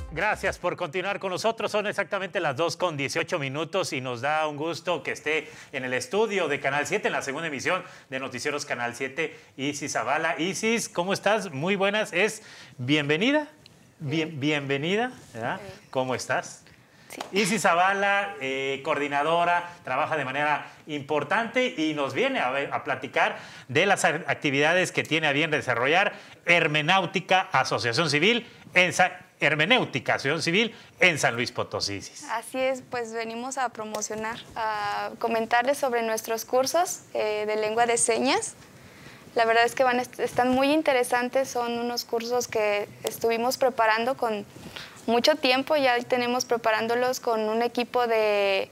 Gracias por continuar con nosotros. Son exactamente las 2:18 y nos da un gusto que esté en el estudio de Canal 7 en la segunda emisión de Noticieros Canal 7, Isis Zavala. Isis, ¿cómo estás? Muy buenas. Bienvenida. Bienvenida. ¿Verdad? ¿Cómo estás? Sí. Isis Zavala, coordinadora, trabaja de manera importante y nos viene a platicar de las actividades que tiene a bien desarrollar Hermenéutica Asociación Civil en San Luis Potosí. Así es, pues venimos a promocionar, a comentarles sobre nuestros cursos de lengua de señas. La verdad es que están muy interesantes, son unos cursos que estuvimos preparando con mucho tiempo, ya tenemos preparándolos con un equipo de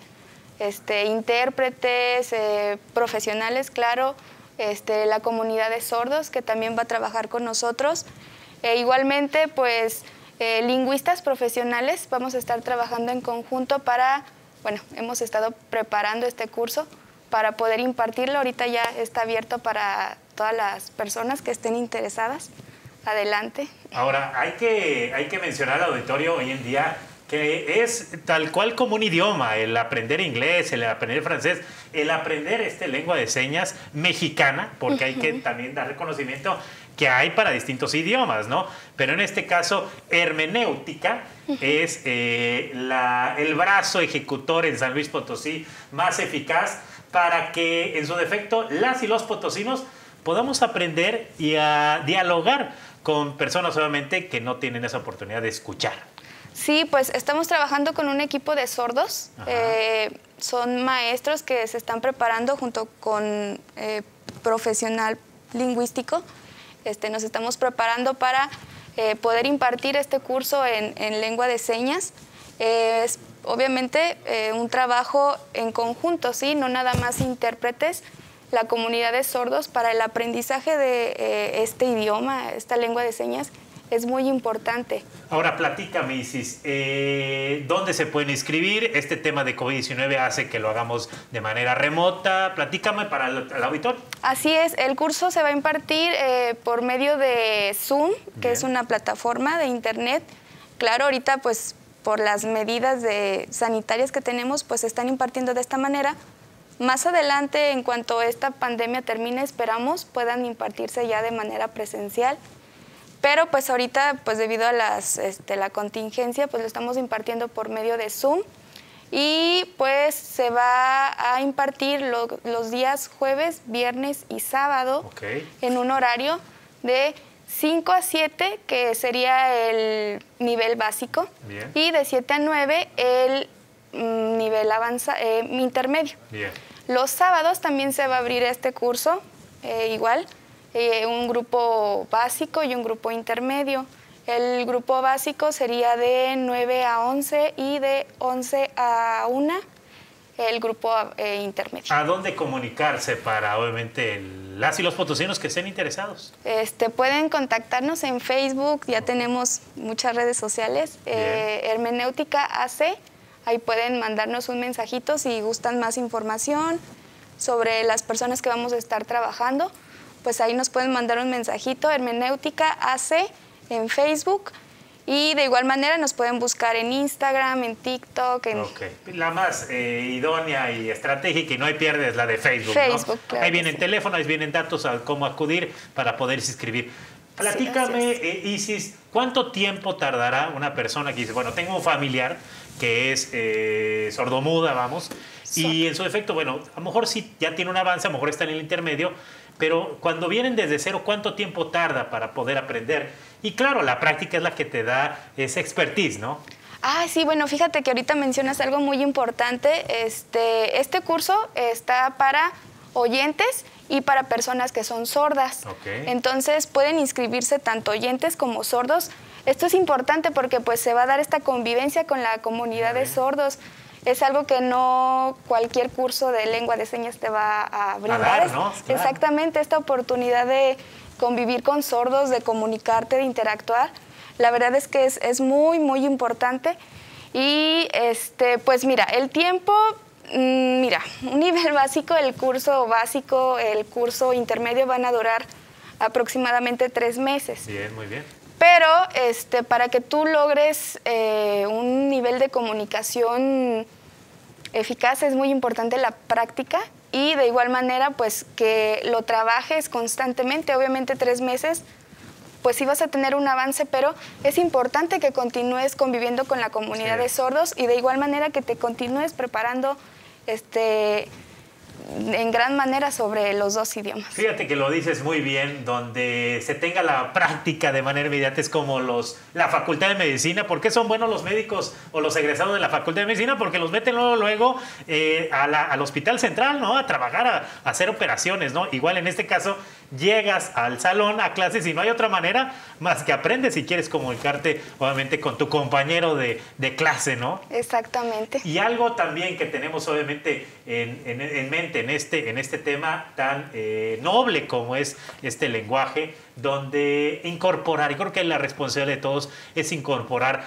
intérpretes, profesionales, claro, la comunidad de sordos que también va a trabajar con nosotros. Igualmente, pues, lingüistas profesionales, vamos a estar trabajando en conjunto hemos estado preparando este curso para poder impartirlo. Ahorita ya está abierto para todas las personas que estén interesadas. Adelante. Ahora, hay que mencionar al auditorio hoy en día que es tal cual como un idioma, el aprender inglés, el aprender francés, el aprender lengua de señas mexicana, porque hay que también dar reconocimiento que hay para distintos idiomas, ¿no? Pero en este caso, hermenéutica es el brazo ejecutor en San Luis Potosí más eficaz para que, en su defecto, las y los potosinos podamos aprender y a dialogar con personas obviamente que no tienen esa oportunidad de escuchar. Sí, pues estamos trabajando con un equipo de sordos. Son maestros que se están preparando junto con profesional lingüístico. Nos estamos preparando para poder impartir este curso en lengua de señas. Es obviamente un trabajo en conjunto, ¿sí? No nada más intérpretes, la comunidad de sordos para el aprendizaje de este idioma, esta lengua de señas, es muy importante. Ahora, platícame, Isis, ¿dónde se pueden inscribir? Este tema de COVID-19 hace que lo hagamos de manera remota. Platícame para el auditorio. Así es, el curso se va a impartir por medio de Zoom, que es una plataforma de internet. Claro, ahorita pues por las medidas sanitarias que tenemos, pues se están impartiendo de esta manera. Más adelante, en cuanto esta pandemia termine, esperamos puedan impartirse ya de manera presencial. Pero pues ahorita, pues debido a la contingencia, pues lo estamos impartiendo por medio de Zoom. Y pues se va a impartir los días jueves, viernes y sábado en un horario de 5 a 7, que sería el nivel básico. Bien. Y de 7 a 9 el nivel intermedio. Bien. Los sábados también se va a abrir este curso, igual. Un grupo básico y un grupo intermedio. El grupo básico sería de 9 a 11 y de 11 a 1 el grupo intermedio. ¿A dónde comunicarse para, obviamente, las y los potosinos que estén interesados? Pueden contactarnos en Facebook, ya tenemos muchas redes sociales, Hermenéutica AC, ahí pueden mandarnos un mensajito si gustan más información sobre las personas que vamos a estar trabajando. Pues ahí nos pueden mandar un mensajito, Hermenéutica AC, en Facebook. Y de igual manera nos pueden buscar en Instagram, en TikTok. La más idónea y estratégica, y no hay pierde, es la de Facebook, ¿no? Claro, ahí vienen teléfonos, ahí vienen datos a cómo acudir para poderse inscribir. Platícame, Isis, ¿cuánto tiempo tardará una persona que dice, bueno, tengo un familiar que es sordomuda, vamos, y en su defecto, bueno, a lo mejor sí ya tiene un avance, a lo mejor está en el intermedio, pero cuando vienen desde cero, ¿cuánto tiempo tarda para poder aprender? Y claro, la práctica es la que te da esa expertise, ¿no? Sí, bueno, fíjate que ahorita mencionas algo muy importante. Este curso está para oyentes y para personas que son sordas. Entonces, pueden inscribirse tanto oyentes como sordos. Esto es importante porque pues se va a dar esta convivencia con la comunidad de sordos. Es algo que no cualquier curso de lengua de señas te va a brindar. ¿no? Claro. Exactamente, esta oportunidad de convivir con sordos, de comunicarte, de interactuar. La verdad es que es muy, muy importante. Y pues mira, el tiempo, un nivel básico, el curso intermedio van a durar aproximadamente 3 meses. Bien, muy bien. Pero para que tú logres un nivel de comunicación eficaz es muy importante la práctica y de igual manera pues que lo trabajes constantemente. Obviamente 3 meses pues sí vas a tener un avance, pero es importante que continúes conviviendo con la comunidad de sordos y de igual manera que te continúes preparando en gran manera sobre los 2 idiomas. Fíjate que lo dices muy bien, donde se tenga la práctica de manera inmediata es como la Facultad de Medicina. ¿Por qué son buenos los médicos o los egresados de la Facultad de Medicina? Porque los meten luego al Hospital Central, ¿no? A trabajar, a hacer operaciones, ¿no? Igual en este caso llegas al salón a clases y no hay otra manera más que aprendes si quieres comunicarte obviamente con tu compañero de clase, ¿no? Exactamente. Y algo también que tenemos obviamente en mente en este tema tan noble como es este lenguaje, donde incorporar, y creo que la responsabilidad de todos es incorporar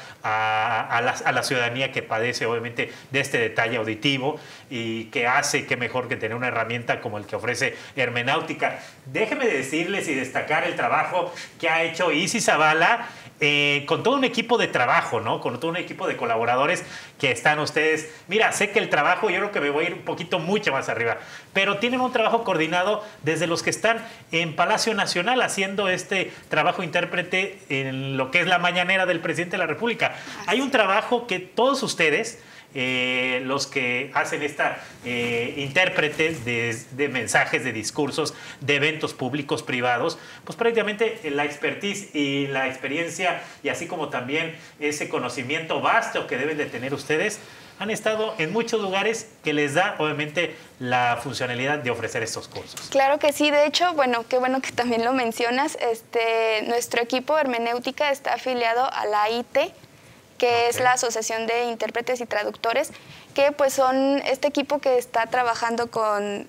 a la ciudadanía que padece obviamente de este detalle auditivo y que hace que mejor que tener una herramienta como el que ofrece Hermenéutica. Déjenme decirles y destacar el trabajo que ha hecho Isis Zavala con todo un equipo de trabajo, ¿no? Con todo un equipo de colaboradores que están ustedes. Mira, sé que el trabajo, yo creo que me voy a ir un poquito mucho más arriba, pero tienen un trabajo coordinado desde los que están en Palacio Nacional haciendo este trabajo intérprete en lo que es la mañanera del presidente de la República. Hay un trabajo que todos ustedes, los que hacen esta intérprete de mensajes, de discursos, de eventos públicos, privados, pues prácticamente la expertise y la experiencia y así como también ese conocimiento vasto que deben de tener ustedes, han estado en muchos lugares que les da obviamente la funcionalidad de ofrecer estos cursos. Claro que sí, de hecho, bueno, qué bueno que también lo mencionas, nuestro equipo Hermenéutica está afiliado a la AIT, que es la Asociación de Intérpretes y Traductores, que pues son este equipo que está trabajando con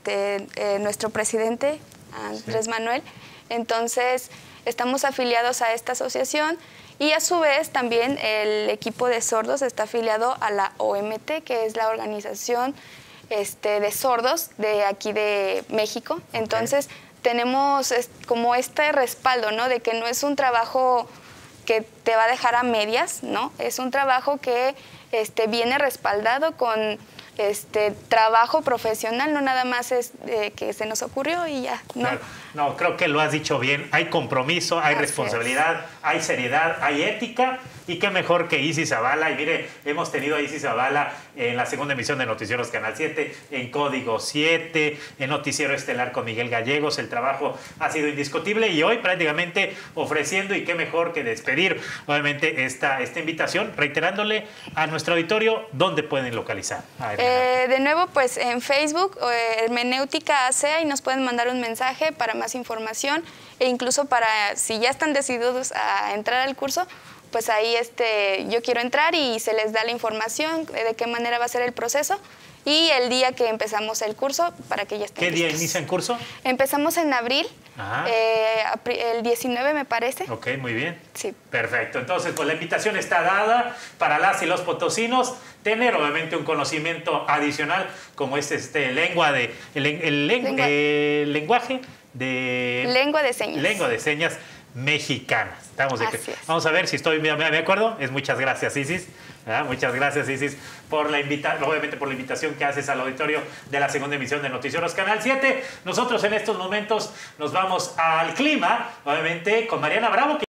nuestro presidente, Andrés Manuel. Entonces, estamos afiliados a esta asociación y a su vez también el equipo de sordos está afiliado a la OMT, que es la Organización de Sordos de aquí de México. Entonces, tenemos como este respaldo, ¿no? De que no es un trabajo que te va a dejar a medias, ¿no? Es un trabajo que viene respaldado con trabajo profesional, no nada más es que se nos ocurrió y ya, ¿no? Claro. No, creo que lo has dicho bien. Hay compromiso, hay responsabilidad, hay seriedad, hay ética. Y qué mejor que Isis Zavala. Y mire, hemos tenido a Isis Zavala en la segunda emisión de Noticieros Canal 7, en Código 7, en Noticiero Estelar con Miguel Gallegos. El trabajo ha sido indiscutible y hoy prácticamente ofreciendo, y qué mejor que despedir obviamente esta invitación, reiterándole a nuestro auditorio dónde pueden localizar. De nuevo, pues en Facebook, Hermenéutica ASEA, y nos pueden mandar un mensaje para más información e incluso para, si ya están decididos a entrar al curso, pues ahí yo quiero entrar y se les da la información de qué manera va a ser el proceso y el día que empezamos el curso para que ya estén ¿Qué día listos. inicia el curso? Empezamos en abril, el 19 me parece. Ok, muy bien. Sí. Perfecto. Entonces, pues la invitación está dada para las y los potosinos tener obviamente un conocimiento adicional como es lenguaje de... Lengua de señas. Lengua de señas mexicana. Vamos a ver si estoy de acuerdo. Muchas gracias, Isis. Muchas gracias, Isis, obviamente por la invitación que haces al auditorio de la segunda emisión de Noticieros Canal 7. Nosotros en estos momentos nos vamos al clima, obviamente con Mariana Bravo.